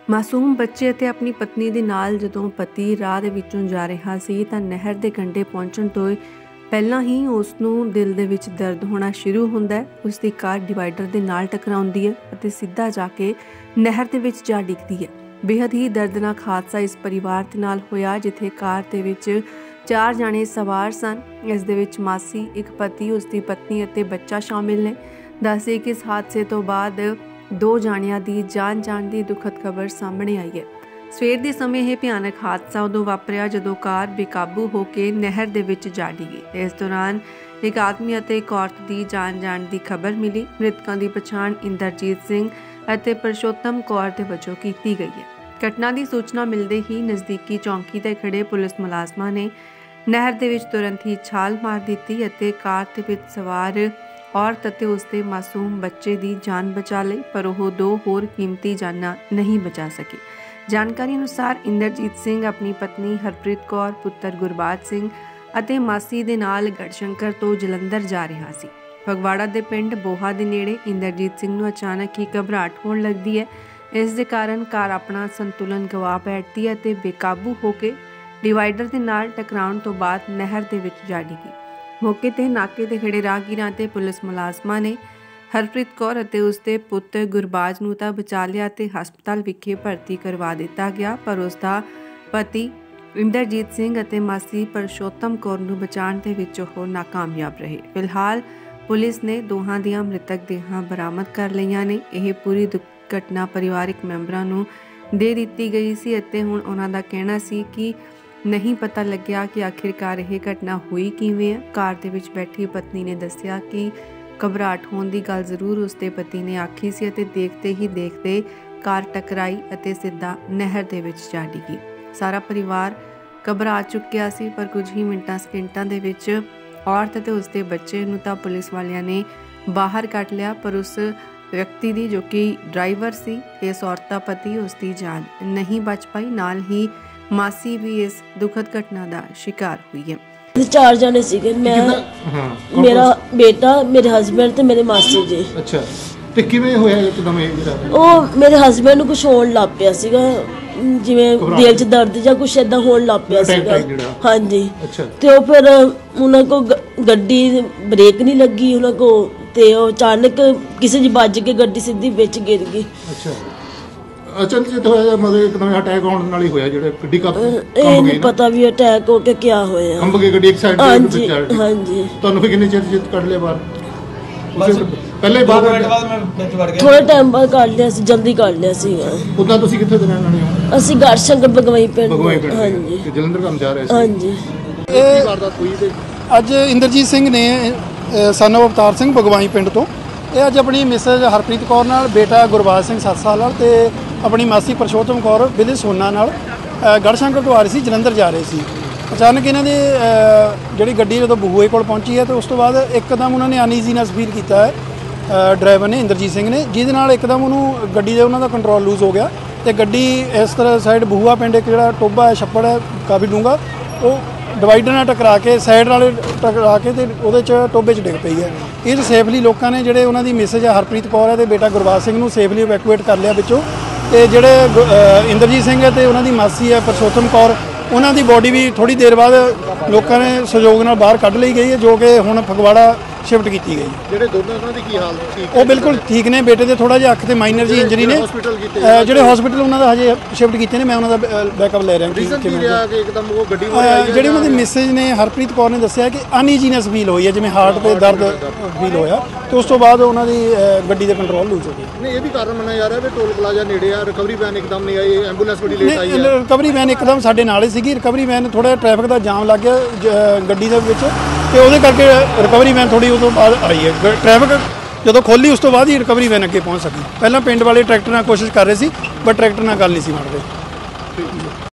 ਮਾਸੂਮ ਬੱਚੇ ਅਤੇ ਆਪਣੀ ਪਤਨੀ ਦੇ ਨਾਲ ਜਦੋਂ ਪਤੀ ਰਾਹ ਦੇ ਵਿੱਚੋਂ ਜਾ ਰਿਹਾ ਸੀ ਤਾਂ ਨਹਿਰ ਦੇ ਕੰਢੇ ਪਹੁੰਚਣ ਤੋਂ ਪਹਿਲਾਂ ਹੀ ਉਸ ਨੂੰ ਦਿਲ ਦੇ ਵਿੱਚ ਦਰਦ ਹੋਣਾ ਸ਼ੁਰੂ ਹੁੰਦਾ ਹੈ। ਉਸ ਦੀ ਕਾਰ ਡਿਵਾਈਡਰ ਦੇ ਨਾਲ ਟਕਰਾਉਂਦੀ ਹੈ ਅਤੇ ਸਿੱਧਾ ਜਾ ਕੇ ਨਹਿਰ ਦੇ ਵਿੱਚ ਜਾ ਡਿੱਗਦੀ ਹੈ। ਬੇहद ਹੀ ਦਰਦਨਾਕ ਹਾਦਸਾ ਇਸ ਪਰਿਵਾਰ ਦੇ ਨਾਲ ਹੋਇਆ, ਜਿੱਥੇ ਕਾਰ ਦੇ ਵਿੱਚ 4 ਜਾਣੇ ਸਵਾਰ ਸਨ। ਇਸ ਦੇ ਵਿੱਚ ਮਾਸੀ, ਇੱਕ ਪਤੀ, ਉਸ ਦੀ ਪਤਨੀ ਅਤੇ ਬੱਚਾ ਸ਼ਾਮਿਲ ਨੇ। ਦੱਸੇ ਕਿ ਇਸ ਹਾਦਸੇ ਤੋਂ ਬਾਅਦ 2 ਜਾਣਿਆਂ ਦੀ ਜਾਨ ਜਾਣ ਦੀ ਦੁਖਦ ਖਬਰ ਸਾਹਮਣੇ ਆਈ ਹੈ। ਸਵੇਰ ਦੇ ਸਮੇਂ ਇਹ ਭਿਆਨਕ ਹਾਦਸਾ ਉਦੋਂ ਵਾਪਰਿਆ ਜਦੋਂ ਕਾਰ ਬੇਕਾਬੂ ਹੋ ਕੇ ਨਹਿਰ ਦੇ ਵਿੱਚ ਜਾ ਡਿੱਗੀ। ਇਸ ਦੌਰਾਨ ਇੱਕ ਆਦਮੀ ਅਤੇ ਇੱਕ ਔਰਤ ਦੀ ਜਾਨ ਜਾਣ ਦੀ ਖਬਰ ਮਿਲੀ। ਮ੍ਰਿਤਕਾਂ ਦੀ ਪਛਾਣ ਇੰਦਰਜੀਤ ਸਿੰਘ ਅਤੇ ਪਰਸ਼ੋਤਮ ਕੌਰ ਦੇ ਵਜੋਂ ਕੀਤੀ ਗਈ ਹੈ। ਘਟਨਾ ਦੀ ਸੂਚਨਾ ਮਿਲਦੇ ਹੀ ਨਜ਼ਦੀਕੀ ਚੌਂਕੀ ਤੇ ਖੜੇ ਪੁਲਿਸ ਮੁਲਾਜ਼ਮਾਂ ਨੇ ਨਹਿਰ ਦੇ ਵਿੱਚ ਤੁਰੰਤ ਹੀ ਛਾਲ ਮਾਰ ਦਿੱਤੀ ਅਤੇ ਕਾਰ ਦੇ ਵਿੱਚ ਸਵਾਰ ਔਰਤ ਅਤੇ ਉਸਦੇ ਮਾਸੂਮ ਬੱਚੇ ਦੀ ਜਾਨ ਬਚਾ ਲਈ, ਪਰ ਉਹ 2 ਹੋਰ ਕੀਮਤੀ ਜਾਨਾਂ ਨਹੀਂ ਬਚਾ ਸਕੇ। ਜਾਣਕਾਰੀ ਅਨੁਸਾਰ ਇੰਦਰਜੀਤ ਸਿੰਘ ਆਪਣੀ ਪਤਨੀ ਹਰਪ੍ਰੀਤ ਕੌਰ, ਪੁੱਤਰ ਗੁਰਬਾਜ ਸਿੰਘ ਅਤੇ ਮਾਸੀ ਦੇ ਨਾਲ ਗੜਸ਼ੰਕਰ ਤੋਂ ਜਲੰਧਰ ਜਾ ਰਿਹਾ ਸੀ। ਫਗਵਾੜਾ ਦੇ ਪਿੰਡ ਬੋਹਾ ਦੇ ਨੇੜੇ ਇੰਦਰਜੀਤ ਸਿੰਘ ਨੂੰ ਅਚਾਨਕ ਹੀ ਘਬਰਾਹਟ ਹੋਣ ਲੱਗਦੀ ਹੈ। ਇਸ ਦੇ ਕਾਰਨ ਕਾਰ ਆਪਣਾ ਸੰਤੁਲਨ ਗਵਾ ਬੈਠਦੀ ਹੈ ਅਤੇ ਬੇਕਾਬੂ ਹੋ ਕੇ ਡਿਵਾਈਡਰ ਦੇ ਨਾਲ ਟਕਰਾਉਣ ਤੋਂ ਬਾਅਦ ਨਹਿਰ ਦੇ ਵਿੱਚ ਜਾ ਡਿੱਗੀ। ਮੌਕੇ ਤੇ ਨਾਕੇ ਤੇ ਖੜੇ ਰਾਹਗੀਰਾਂ ਤੇ ਪੁਲਿਸ ਮੁਲਾਜ਼ਮਾਂ ਨੇ ਹਰਪ੍ਰੀਤ ਕੌਰ ਅਤੇ ਉਸਦੇ ਪੁੱਤਰ ਗੁਰਬਾਜ ਨੂੰ ਤਾਂ ਬਚਾ ਲਿਆ ਤੇ ਹਸਪਤਾਲ ਵਿਖੇ ਭਰਤੀ ਕਰਵਾ ਦਿੱਤਾ ਗਿਆ, ਪਰ ਉਸਦਾ ਪਤੀ ਇੰਦਰਜੀਤ ਸਿੰਘ ਅਤੇ ਮਾਸੀ ਪਰਸ਼ੋਤਮ ਕੌਰ ਨੂੰ ਬਚਾਉਣ ਦੇ ਵਿੱਚ ਉਹ ਨਾਕਾਮਯਾਬ ਰਹੇ। ਫਿਲਹਾਲ ਪੁਲਿਸ ਨੇ ਦੋਹਾਂ ਦੀਆਂ ਮ੍ਰਿਤਕ ਦੇਹਾਂ ਬਰਾਮਦ ਕਰ ਲਈਆਂ ਨੇ। ਇਹ ਪੂਰੀ ਘਟਨਾ ਪਰਿਵਾਰਕ ਮੈਂਬਰਾਂ ਨੂੰ ਦੇ ਦਿੱਤੀ ਗਈ ਸੀ ਅਤੇ ਹੁਣ ਉਹਨਾਂ ਦਾ ਕਹਿਣਾ ਸੀ ਕਿ ਨਹੀਂ ਪਤਾ ਲੱਗਿਆ ਕਿ ਆਖਿਰਕਾਰ ਇਹ ਘਟਨਾ ਹੋਈ ਕਿਵੇਂ ਹੈ। ਕਾਰ ਦੇ ਵਿੱਚ ਬੈਠੀ ਪਤਨੀ ਨੇ ਦੱਸਿਆ ਕਿ ਘਬਰਾਹਟ ਹੋਣ ਦੀ ਗੱਲ ਜ਼ਰੂਰ ਉਸਦੇ ਪਤੀ ਨੇ ਆਖੀ ਸੀ ਅਤੇ ਦੇਖਦੇ ਹੀ ਦੇਖਦੇ ਕਾਰ ਟਕਰਾਈ ਅਤੇ ਸਿੱਧਾ ਨਹਿਰ ਦੇ ਵਿੱਚ ਜਾ ਡਿੱਗੀ। ਸਾਰਾ ਪਰਿਵਾਰ ਘਬਰਾ ਚੁੱਕਿਆ ਸੀ, ਪਰ ਕੁਝ ਹੀ ਮਿੰਟਾਂ ਸਕਿੰਟਾਂ ਦੇ ਵਿੱਚ ਔਰਤ ਅਤੇ ਉਸਦੇ ਬੱਚੇ ਨੂੰ ਤਾਂ ਪੁਲਿਸ ਵਾਲਿਆਂ ਨੇ ਬਾਹਰ ਕੱਢ ਲਿਆ, ਪਰ ਉਸ ਵਿਅਕਤੀ ਦੀ ਜੋ ਕਿ ਡਰਾਈਵਰ ਸੀ, ਇਸ ਔਰਤ ਦਾ ਪਤੀ, ਉਸ ਦੀ ਜਾਨ ਨਹੀਂ ਬਚ ਪਾਈ। ਨਾਲ ਹੀ ਮਾਸੀ ਵੀ ਇਸ ਦੁਖਦ ਘਟਨਾ ਦਾ ਸ਼ਿਕਾਰ ਹੋਈ ਹੈ। 4 ਜਣੇ ਸੀਗੇ, ਮੈਂ, ਮੇਰਾ ਬੇਟਾ, ਮੇਰੇ ਹਸਬੈਂਡ ਤੇ ਮੇਰੇ ਮਾਸੀ ਜੀ। ਅੱਛਾ, ਤੇ ਕਿਵੇਂ ਹੋਇਆ ਇੱਕਦਮ ਇਹ ਜਿਹੜਾ? ਉਹ ਮੇਰੇ ਹਸਬੈਂਡ ਨੂੰ ਕੁਝ ਹੋਣ ਲੱਗ ਪਿਆ ਸੀਗਾ, ਜਿਵੇਂ ਦਿਲ 'ਚ ਦਰਦ ਜਾਂ ਕੁਝ ਏਦਾਂ ਹੋਣ ਲੱਗ ਪਿਆ ਸੀਗਾ। ਹਾਂਜੀ। ਤੇ ਉਹ ਫਿਰ ਉਹਨਾਂ ਕੋ ਗੱਡੀ ਬ੍ਰੇਕ ਨਹੀਂ ਲੱਗੀ ਉਹਨਾਂ ਕੋ, ਤੇ ਉਹ ਅਚਾਨਕ ਕਿਸੇ ਦੀ ਵੱਜ ਕੇ ਗੱਡੀ ਸਿੱਧੀ ਵਿੱਚ ਗਿਰ ਗਈ। ਅੱਛਾ, ਅਚਨਚੇਤ ਹੋਇਆ, ਮਤਲਬ ਇੱਕਦਮ ਅਟੈਕ ਆਉਣ ਨਾਲ ਹੀ ਹੋਇਆ ਜਿਹੜਾ ਗੱਡੀ ਇਹ ਨਹੀਂ ਪਤਾ ਵੀ ਅਟੈਕ ਹੋ ਕੇ ਕਿਆ ਹੋਇਆ। ਕੰਬ ਕੇ ਗੱਡੀ ਇੱਕ ਸਾਈਡ ਤੇ ਹਾਂਜੀ ਹਾਂਜੀ। ਤੁਹਾਨੂੰ ਫਿਰ ਕਿੰਨੇ ਚਿਰ ਕੱਢ ਲਿਆ ਬਾਹਰ? ਪਹਿਲੇ ਬਾਅਦ ਥੋੜੇ ਟਾਈਮ ਬਾਅਦ ਕੱਢ ਲਿਆ ਸੀ, ਜਲਦੀ ਕੱਢ ਲਿਆ ਸੀਗਾ। ਉਦਾਂ ਤੁਸੀਂ ਕਿੱਥੇ ਦੇ ਰਹਿਣ ਵਾਲੇ ਹੋ? ਅਸੀਂ ਗੜਸ਼ੰਕਰ ਬਗਵਾਈ ਪਿੰਡ। ਹਾਂਜੀ, ਜਲੰਧਰ ਕੰਮ ਜਾ ਰਹੇ ਸੀ। ਹਾਂਜੀ। ਇਹ ਵਾਰਦਾਤ ਹੋਈ ਤੇ ਅੱਜ ਇੰਦਰਜੀਤ ਸਿੰਘ ਨੇ ਸਨ ਆਫ ਅਵਤਾਰ ਸਿੰਘ ਬਗਵਾਈ ਪਿੰਡ ਤੋਂ, ਇਹ ਅੱਜ ਆਪਣੀ ਮਿਸੇਜ ਹਰਪ੍ਰੀਤ ਕੌਰ ਨਾਲ, ਬੇਟਾ ਗੁਰਬਾਜ ਸਿੰਘ 7 ਸਾਲ ਨਾਲ ਤੇ ਆਪਣੀ ਮਾਸੀ ਪਰਸ਼ੋਤਮ ਕੌਰ ਵਿਦੇ ਸੋਨਾ ਨਾਲ ਗੜਸ਼ੰਕਰ ਤੋਂ ਆ ਰਹੀ ਸੀ, ਜਲੰਧਰ ਜਾ ਰਹੇ ਸੀ। ਅਚਾਨਕ ਇਹਨਾਂ ਦੀ ਜਿਹੜੀ ਗੱਡੀ ਜਦੋਂ ਬਹੂਏ ਕੋਲ ਪਹੁੰਚੀ ਹੈ ਤੇ ਉਸ ਤੋਂ ਬਾਅਦ ਇੱਕਦਮ ਉਹਨਾਂ ਨੇ ਅਨਈਜ਼ੀਨੈਸ ਫੀਲ ਕੀਤਾ ਹੈ ਡਰਾਈਵਰ ਨੇ, ਇੰਦਰਜੀਤ ਸਿੰਘ ਨੇ, ਜਿਹਦੇ ਨਾਲ ਇੱਕਦਮ ਉਹਨੂੰ ਗੱਡੀ ਦੇ ਉਹਨਾਂ ਦਾ ਕੰਟਰੋਲ ਲੂਜ਼ ਹੋ ਗਿਆ ਤੇ ਗੱਡੀ ਇਸ ਤਰ੍ਹਾਂ ਸਾਈਡ ਬਹੂਆ ਪਿੰਡ ਇੱਕ ਜਿਹੜਾ ਟੋਭਾ ਹੈ, ਛੱਪੜ ਹੈ ਕਾਫੀ ਡੂੰਘਾ, ਉਹ ਡਿਵਾਈਡਰ ਨਾਲ ਟਕਰਾ ਕੇ ਸਾਈਡ ਨਾਲ ਟਕਰਾ ਕੇ ਤੇ ਉਹਦੇ 'ਚ ਟੋਭੇ 'ਚ ਡਿੱਗ ਪਈ ਹੈ। ਇਹ ਸੇਫਲੀ ਲੋਕਾਂ ਨੇ, ਜਿਹੜੇ ਉਹਨਾਂ ਦੀ ਮਿਸੇਜ ਹਰਪ੍ਰੀਤ ਕੌਰ ਹੈ ਤੇ ਬੇਟਾ ਗੁਰਬਾਜ ਸਿੰਘ ਨੂੰ ਸੇਫਲੀ ਇਵੈਕੂਏਟ ਕਰ ਲਿਆ ਵਿੱਚੋਂ, ਤੇ ਜਿਹੜੇ ਇੰਦਰਜੀਤ ਸਿੰਘ ਹੈ ਤੇ ਉਹਨਾਂ ਦੀ ਮਾਸੀ ਹੈ ਪਰਸ਼ੋਤਮ ਕੌਰ, ਉਹਨਾਂ ਦੀ ਬੋਡੀ ਵੀ ਥੋੜੀ ਦੇਰ ਬਾਅਦ ਲੋਕਾਂ ਨੇ ਸਹਿਯੋਗ ਨਾਲ ਬਾਹਰ ਕੱਢ ਲਈ ਗਈ ਹੈ, ਜੋ ਕਿ ਹੁਣ ਫਗਵਾੜਾ ਸ਼ਿਫਟ ਕੀਤੀ ਗਈ। ਜਿਹੜੇ ਦੋਨੋਂ ਉਹਨਾਂ ਦੀ ਕੀ ਹਾਲਤ ਸੀ? ਉਹ ਬਿਲਕੁਲ ਠੀਕ ਨੇ। ਬੇਟੇ ਦੇ ਥੋੜਾ ਜਿਹਾ ਅੱਖ ਤੇ ਮਾਈਨਰ ਜੀ ਇੰਜਰੀ ਨੇ, ਜਿਹੜੇ ਹਸਪੀਟਲ ਉਹਨਾਂ ਦਾ ਹਜੇ ਸ਼ਿਫਟ ਕੀਤੇ ਨੇ। ਮੈਂ ਉਹਨਾਂ ਦਾ ਬੈਕਅਪ ਲੈ ਰਿਹਾ ਜਿਹੜੀ ਉਹਨਾਂ ਦੀ ਮਿਸੇਜ ਨੇ ਹਰਪ੍ਰੀਤ ਕੌਰ ਨੇ ਦੱਸਿਆ ਕਿ ਅਨਈਜ਼ੀਨੈਸ ਫੀਲ ਹੋਈ ਹੈ, ਜਿਵੇਂ ਹਾਰਟ ਤੇ ਦਰਦ ਫੀਲ ਹੋਇਆ, ਤੇ ਉਸ ਤੋਂ ਬਾਅਦ ਉਹਨਾਂ ਦੀ ਗੱਡੀ ਦੇ ਕੰਟਰੋਲ ਲੂਜ਼ ਹੋ ਗਿਆ। ਨਹੀਂ, ਇਹ ਵੀ ਕਾਰਨ ਮੰਨਿਆ ਜਾ ਰਿਹਾ ਵੀ ਟੋਲ ਪਲਾਜ਼ਾ ਨੇੜੇ ਆ, ਰਿਕਵਰੀ ਵੈਨ ਇੱਕਦਮ ਨਹੀਂ ਆਈ, ਐਂਬੂਲੈਂਸ ਬੜੀ ਲੇਟ ਆਈ ਹੈ। ਰਿਕਵਰੀ ਵੈਨ ਇੱਕਦਮ ਸਾਡੇ ਨਾਲ ਹੀ ਸੀਗੀ। ਰਿਕਵਰੀ ਵੈਨ ਥੋੜਾ ਟ੍ਰੈਫਿਕ ਦਾ ਜਾਮ ਲੱਗ ਗਿਆ ਗੱਡੀ ਦੇ ਵਿੱਚ, ਤੇ ਉਹਦੇ ਕਰਕੇ ਰਿਕਵਰੀ ਵੈਨ ਥੋੜੀ ਉਹ ਤੋਂ ਬਾਅਦ ਆਈ ਹੈ। ਟ੍ਰੈਫਿਕ ਜਦੋਂ ਖੋਲੀ ਉਸ ਤੋਂ ਬਾਅਦ ਹੀ ਰਿਕਵਰੀ ਵੈਨ ਅੱਗੇ ਪਹੁੰਚ ਸਕੀ। ਪਹਿਲਾਂ ਪਿੰਡ ਵਾਲੇ ਟਰੈਕਟਰ ਨਾਲ ਕੋਸ਼ਿਸ਼ ਕਰ ਰਹੇ ਸੀ, ਬਟ ਟਰੈਕਟਰ ਨਾਲ ਗੱਲ ਨਹੀਂ ਸੀ ਮਾਰਦੇ।